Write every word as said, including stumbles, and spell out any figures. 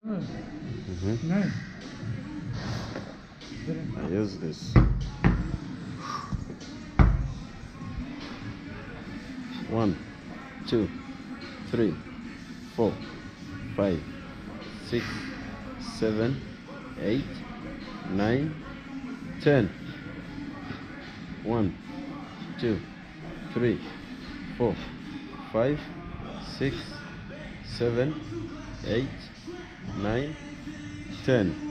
Mm-hmm. Nice. I use this. One, two, three, four, five, six, seven, eight, nine, ten. One, two, three, four, five, six, seven, eight, nine, ten.